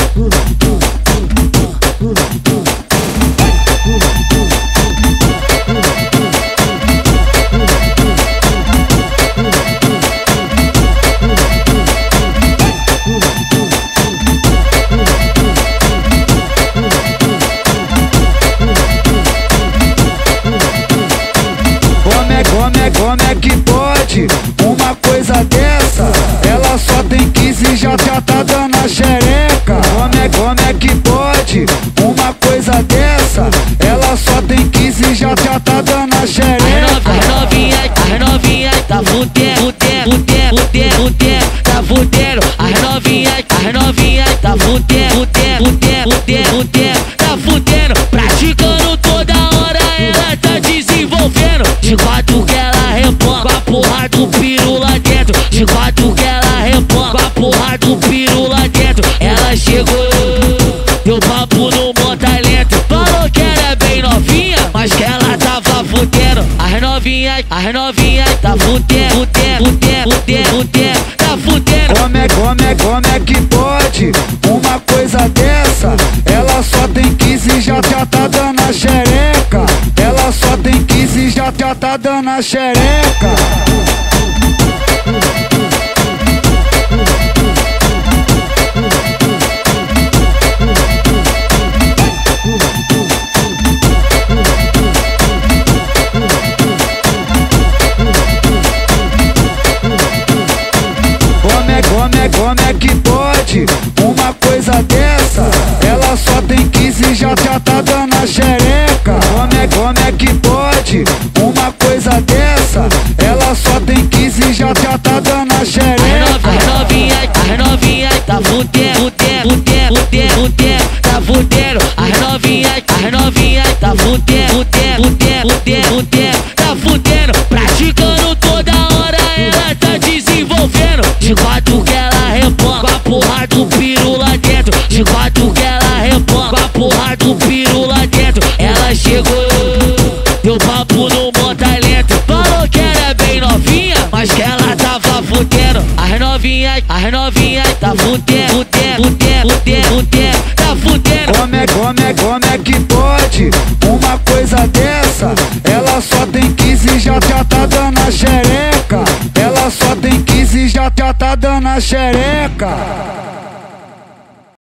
Como é que pode uma coisa dessa? Ela só tem 15 e já tá dando a xereca. Como é que pode uma coisa dessa? Ela só tem 15 e já tá dando a xereca. As novinhas tá fudendo, tá fudendo. As novinhas tá fudendo, tá fudendo. Praticando toda hora, ela tá desenvolvendo. De quatro que ela repõe, com a porra do piru lá dentro. De quatro que ela repõe, com a porra do piru lá dentro. Ela chegou, deu papo no mó talento. Falou que era bem novinha, mas que ela tava fudendo. As novinhas tá fudendo, tá fudendo. Como é que pode uma coisa dessa? Ela só tem 15 e já tá dando a xereca. Ela só tem 15 e já tá dando a xereca. Como é que pode uma coisa dessa? Ela só tem 15 e já tá dando a xereca. Como é que pode uma coisa dessa? Ela só tem 15 e já tá dando a xereca. As novinhas tá fudendo, tá fudendo. As novinhas tá fudendo, tá fudendo. Praticando toda hora, ela tá desenvolvendo. De quatro que ela repõe, com a porra do piru lá dentro. De quatro que ela repõe, com a porra do piru lá dentro. Ela chegou, deu papo no mó talento. Falou que era bem novinha, mas que ela tava fudendo. As novinhas tá fudendo, tá fudendo. Como é que pode uma coisa dessa? Ela só tem 15 e já tá dando a xereca. Ela só tem 15 e já tá dando a xereca.